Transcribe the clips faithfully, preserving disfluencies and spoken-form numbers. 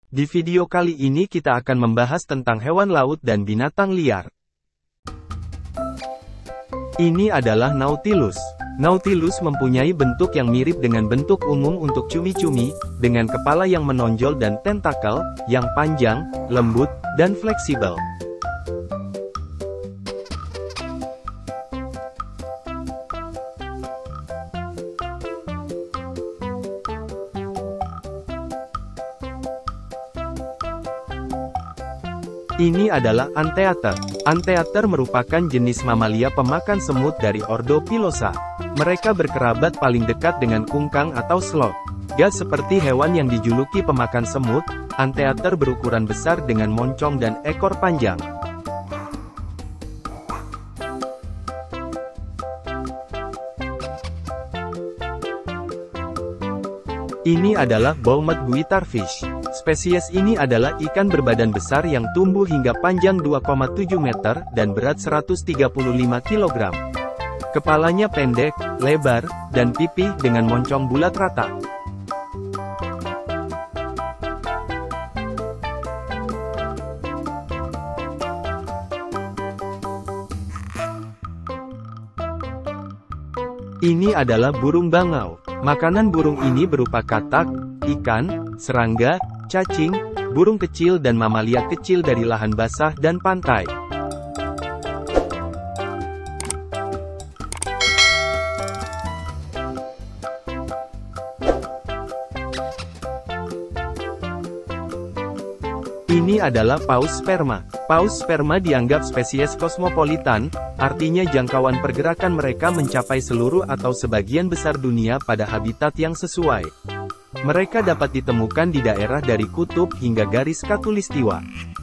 Di video kali ini kita akan membahas tentang hewan laut dan binatang liar. Ini adalah Nautilus. Nautilus mempunyai bentuk yang mirip dengan bentuk umum untuk cumi-cumi, dengan kepala yang menonjol dan tentakel yang panjang, lembut, dan fleksibel. Ini adalah Anteater. Anteater merupakan jenis mamalia pemakan semut dari ordo Pilosa. Mereka berkerabat paling dekat dengan kungkang atau sloth. Gak seperti hewan yang dijuluki pemakan semut, Anteater berukuran besar dengan moncong dan ekor panjang. Ini adalah Bowmouth guitarfish. Spesies ini adalah ikan berbadan besar yang tumbuh hingga panjang dua koma tujuh meter dan berat seratus tiga puluh lima kilogram. Kepalanya pendek, lebar, dan pipih dengan moncong bulat rata. Ini adalah burung bangau. Makanan burung ini berupa katak, ikan, serangga, cacing, burung kecil dan mamalia kecil dari lahan basah dan pantai. Ini adalah paus sperma. Paus sperma dianggap spesies kosmopolitan, artinya jangkauan pergerakan mereka mencapai seluruh atau sebagian besar dunia pada habitat yang sesuai. Mereka dapat ditemukan di daerah dari kutub hingga garis khatulistiwa.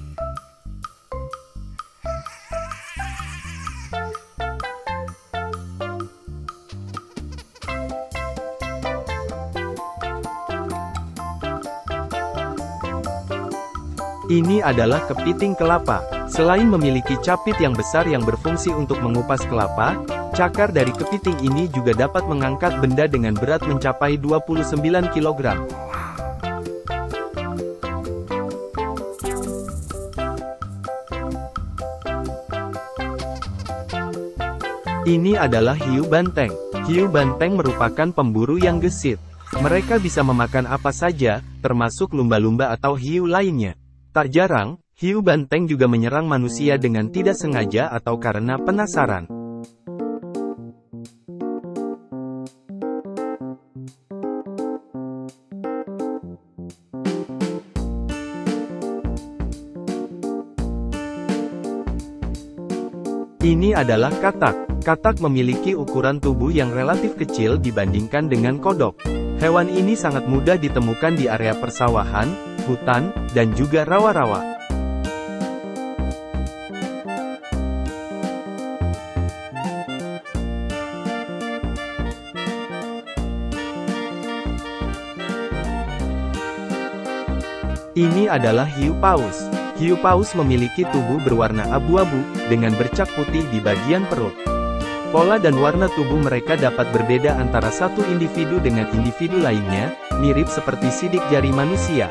Ini adalah kepiting kelapa. Selain memiliki capit yang besar yang berfungsi untuk mengupas kelapa, cakar dari kepiting ini juga dapat mengangkat benda dengan berat mencapai dua puluh sembilan kilogram. Ini adalah hiu banteng. Hiu banteng merupakan pemburu yang gesit. Mereka bisa memakan apa saja, termasuk lumba-lumba atau hiu lainnya. Tak jarang, hiu banteng juga menyerang manusia dengan tidak sengaja atau karena penasaran. Ini adalah katak. Katak memiliki ukuran tubuh yang relatif kecil dibandingkan dengan kodok. Hewan ini sangat mudah ditemukan di area persawahan, hutan, dan juga rawa-rawa. Ini adalah hiu paus. Hiu paus memiliki tubuh berwarna abu-abu, dengan bercak putih di bagian perut. Pola dan warna tubuh mereka dapat berbeda antara satu individu dengan individu lainnya, mirip seperti sidik jari manusia.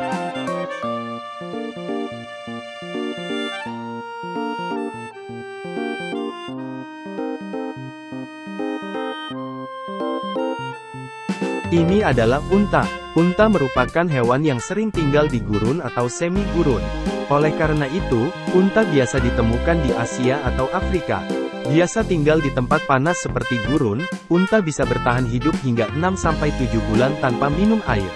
Ini adalah unta. Unta merupakan hewan yang sering tinggal di gurun atau semi-gurun. Oleh karena itu, unta biasa ditemukan di Asia atau Afrika. Biasa tinggal di tempat panas seperti gurun, unta bisa bertahan hidup hingga enam sampai tujuh bulan tanpa minum air.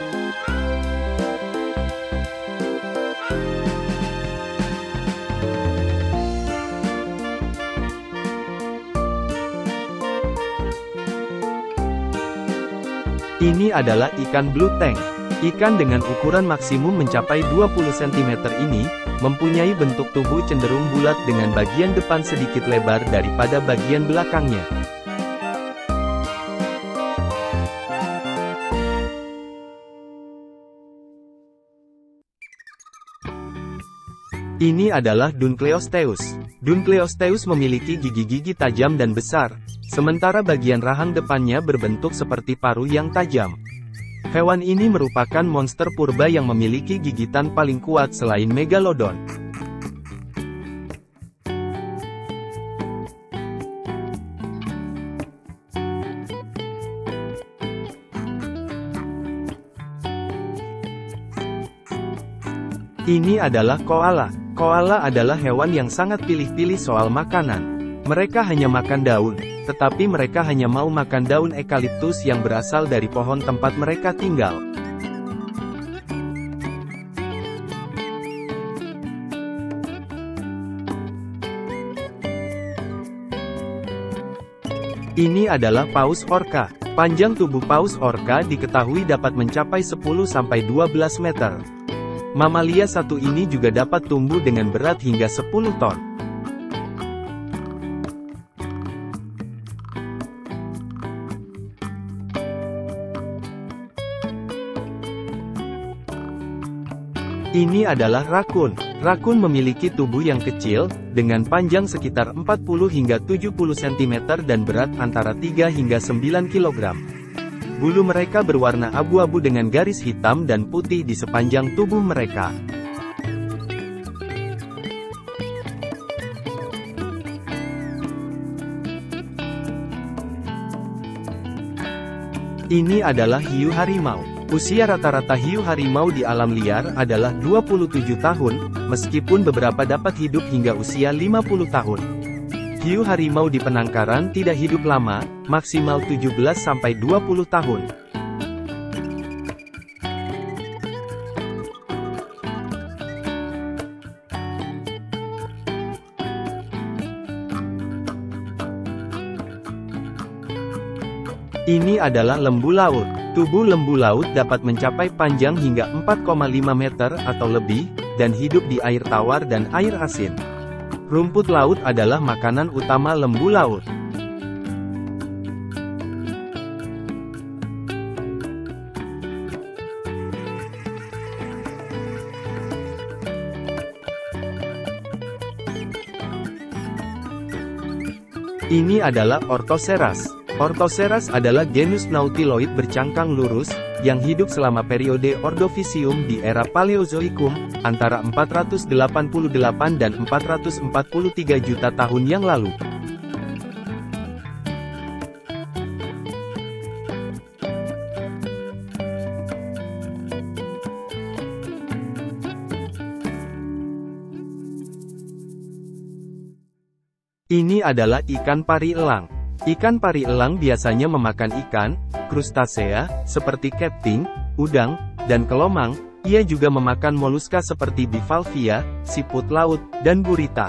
Ini adalah ikan blue tank. Ikan dengan ukuran maksimum mencapai dua puluh sentimeter ini, mempunyai bentuk tubuh cenderung bulat dengan bagian depan sedikit lebar daripada bagian belakangnya. Ini adalah Dunkleosteus. Dunkleosteus memiliki gigi-gigi tajam dan besar, sementara bagian rahang depannya berbentuk seperti paru yang tajam. Hewan ini merupakan monster purba yang memiliki gigitan paling kuat selain Megalodon. Ini adalah koala. Koala adalah hewan yang sangat pilih-pilih soal makanan. Mereka hanya makan daun, tetapi mereka hanya mau makan daun eukaliptus yang berasal dari pohon tempat mereka tinggal. Ini adalah paus orca. Panjang tubuh paus orca diketahui dapat mencapai sepuluh sampai dua belas meter. Mamalia satu ini juga dapat tumbuh dengan berat hingga sepuluh ton. Ini adalah rakun. Rakun memiliki tubuh yang kecil, dengan panjang sekitar empat puluh hingga tujuh puluh sentimeter dan berat antara tiga hingga sembilan kilogram. Bulu mereka berwarna abu-abu dengan garis hitam dan putih di sepanjang tubuh mereka. Ini adalah hiu harimau. Usia rata-rata hiu harimau di alam liar adalah dua puluh tujuh tahun, meskipun beberapa dapat hidup hingga usia lima puluh tahun. Hiu harimau di penangkaran tidak hidup lama, maksimal tujuh belas sampai dua puluh tahun. Ini adalah lembu laut. Tubuh lembu laut dapat mencapai panjang hingga empat koma lima meter atau lebih, dan hidup di air tawar dan air asin. Rumput laut adalah makanan utama lembu laut. Ini adalah Orthoceras. Orthoceras adalah genus nautiloid bercangkang lurus, yang hidup selama periode Ordovisium di era Paleozoikum, antara empat ratus delapan puluh delapan dan empat ratus empat puluh tiga juta tahun yang lalu. Ini adalah ikan pari elang. Ikan pari elang biasanya memakan ikan, krustasea, seperti kepting, udang, dan kelomang. Ia juga memakan moluska seperti bivalvia, siput laut, dan gurita.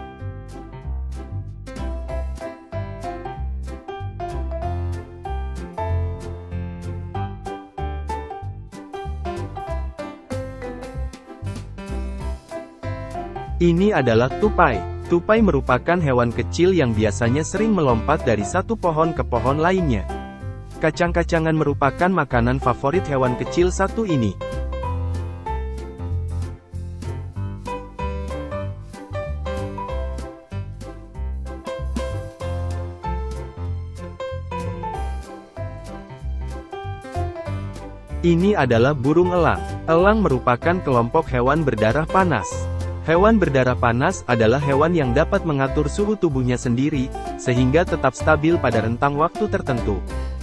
Ini adalah tupai. Tupai merupakan hewan kecil yang biasanya sering melompat dari satu pohon ke pohon lainnya. Kacang-kacangan merupakan makanan favorit hewan kecil satu ini. Ini adalah burung elang. Elang merupakan kelompok hewan berdarah panas. Hewan berdarah panas adalah hewan yang dapat mengatur suhu tubuhnya sendiri, sehingga tetap stabil pada rentang waktu tertentu.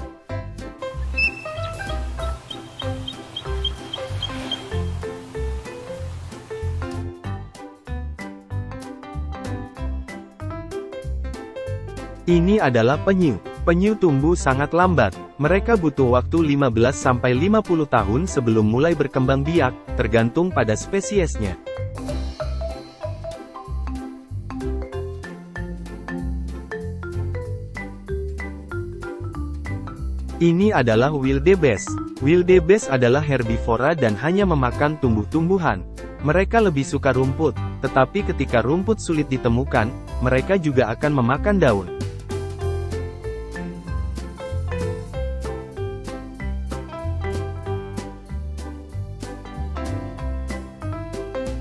Ini adalah penyu. Penyu tumbuh sangat lambat. Mereka butuh waktu lima belas sampai lima puluh tahun sebelum mulai berkembang biak, tergantung pada spesiesnya. Ini adalah wildebeest. Wildebeest adalah herbivora dan hanya memakan tumbuh-tumbuhan. Mereka lebih suka rumput, tetapi ketika rumput sulit ditemukan, mereka juga akan memakan daun.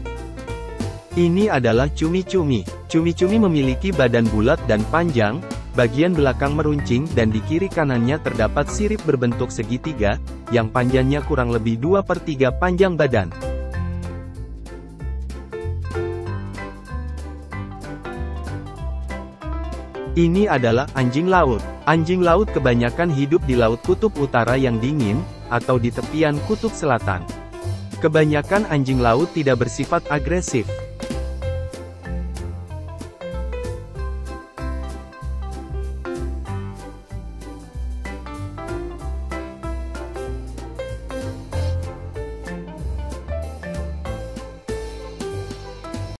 Ini adalah cumi-cumi. Cumi-cumi memiliki badan bulat dan panjang, Bagian belakang meruncing dan di kiri kanannya terdapat sirip berbentuk segitiga, yang panjangnya kurang lebih dua per tiga panjang badan. Ini adalah anjing laut. Anjing laut kebanyakan hidup di Laut Kutub Utara yang dingin, atau di tepian Kutub Selatan. Kebanyakan anjing laut tidak bersifat agresif.